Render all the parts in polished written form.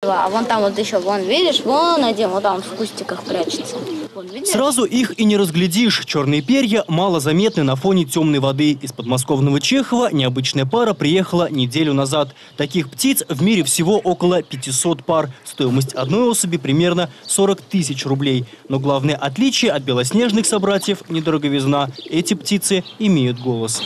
А вон там вот еще, вон, видишь, вон один, вот там в кустиках прячется. Вон, сразу их и не разглядишь. Черные перья мало заметны на фоне темной воды. Из подмосковного Чехова необычная пара приехала неделю назад. Таких птиц в мире всего около 500 пар. Стоимость одной особи примерно 40 тысяч рублей. Но главное отличие от белоснежных собратьев – недороговизна. Эти птицы имеют голос.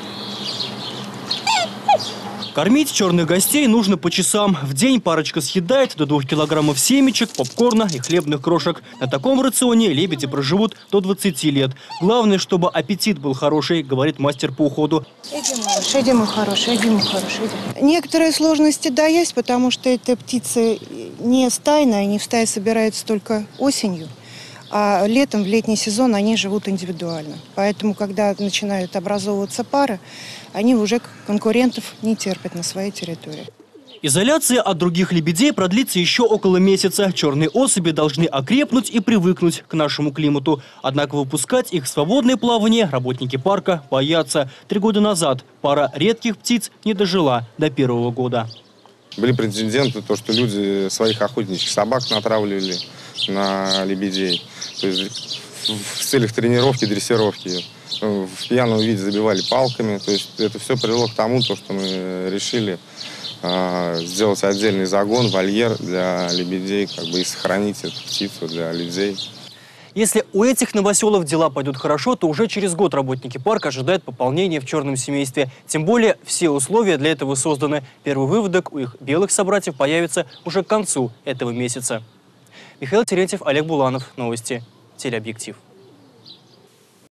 Кормить черных гостей нужно по часам. В день парочка съедает до 2 килограммов семечек, попкорна и хлебных крошек. На таком рационе лебеди проживут до 20 лет. Главное, чтобы аппетит был хороший, говорит мастер по уходу. Иди, малыш, иди, мой хороший, иди, мой хороший, иди. Некоторые сложности, да, есть, потому что это птицы не стайные, они в стае собираются только осенью. А летом, в летний сезон, они живут индивидуально. Поэтому, когда начинают образовываться пары, они уже конкурентов не терпят на своей территории. Изоляция от других лебедей продлится еще около месяца. Черные особи должны окрепнуть и привыкнуть к нашему климату. Однако выпускать их в свободное плавание работники парка боятся. 3 года назад пара редких птиц не дожила до 1-го года. Были прецеденты, то, что люди своих охотничьих собак натравливали на лебедей. То есть в целях тренировки, дрессировки в пьяном виде забивали палками. То есть это все привело к тому, что мы решили сделать отдельный загон, вольер для лебедей, и сохранить эту птицу для людей. Если у этих новоселов дела пойдут хорошо, то уже через год работники парка ожидают пополнения в черном семействе. Тем более все условия для этого созданы. Первый выводок у их белых собратьев появится уже к концу этого месяца. Михаил Терентьев, Олег Буланов. Новости. Телеобъектив.